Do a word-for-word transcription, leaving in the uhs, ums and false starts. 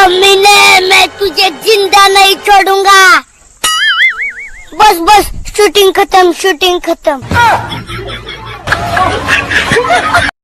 कमीने, मैं तुझे जिंदा नहीं छोड़ूंगा। बस बस, शूटिंग खत्म, शूटिंग खत्म।